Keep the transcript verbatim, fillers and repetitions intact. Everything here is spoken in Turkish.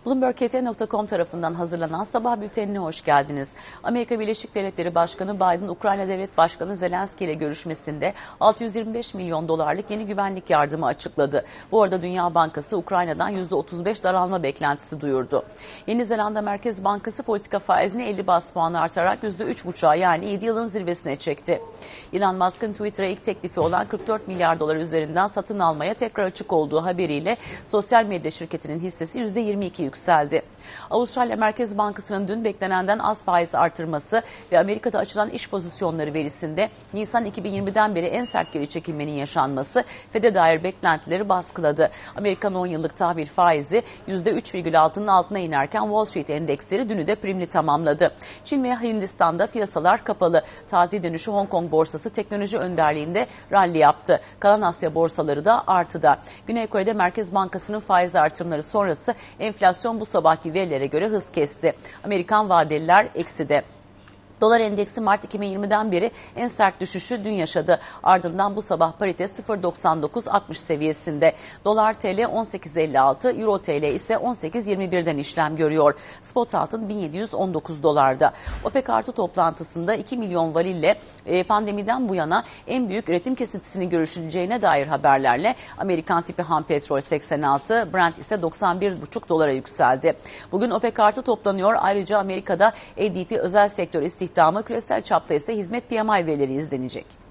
Bloomberg K T nokta com tarafından hazırlanan sabah bültenine hoş geldiniz. Amerika Birleşik Devletleri Başkanı Biden, Ukrayna Devlet Başkanı Zelenski ile görüşmesinde altı yüz yirmi beş milyon dolarlık yeni güvenlik yardımı açıkladı. Bu arada Dünya Bankası Ukrayna'dan yüzde otuz beş daralma beklentisi duyurdu. Yeni Zelanda Merkez Bankası politika faizini elli bas puan artarak yüzde üç buçuğa yani yedi yılın zirvesine çekti. Elon Musk'ın Twitter'a ilk teklifi olan kırk dört milyar dolar üzerinden satın almaya tekrar açık olduğu haberiyle sosyal medya şirketinin hissesi yüzde yirmi iki yükseldi. Avustralya Merkez Bankası'nın dün beklenenden az faiz artırması ve Amerika'da açılan iş pozisyonları verisinde Nisan iki bin yirmiden beri en sert geri çekilmenin yaşanması Fed'e dair beklentileri baskıladı. Amerikan on yıllık tahvil faizi yüzde üç virgül altının altına inerken Wall Street endeksleri dünü de primli tamamladı. Çin ve Hindistan'da piyasalar kapalı. Tatil dönüşü Hong Kong borsası teknoloji önderliğinde rally yaptı. Kalan Asya borsaları da artıda. Güney Kore'de Merkez Bankası'nın faiz artırımları sonrası enflasyon bu sabahki verilere göre hız kesti. Amerikan vadeliler ekside. Dolar endeksi Mart iki bin yirmiden beri en sert düşüşü dün yaşadı. Ardından bu sabah parite sıfır virgül doksan dokuz altmış seviyesinde. Dolar T L on sekiz elli altı, Euro T L ise on sekiz yirmi birden işlem görüyor. Spot altın bin yedi yüz on dokuz dolarda. OPEC artı toplantısında iki milyon varille pandemiden bu yana en büyük üretim kesintisinin görüşüleceğine dair haberlerle Amerikan tipi ham petrol seksen altı, Brent ise doksan bir buçuk dolara yükseldi. Bugün OPEC artı toplanıyor. Ayrıca Amerika'da A D P özel sektör istihdamı, küresel çapta ise hizmet P M I verileri izlenecek.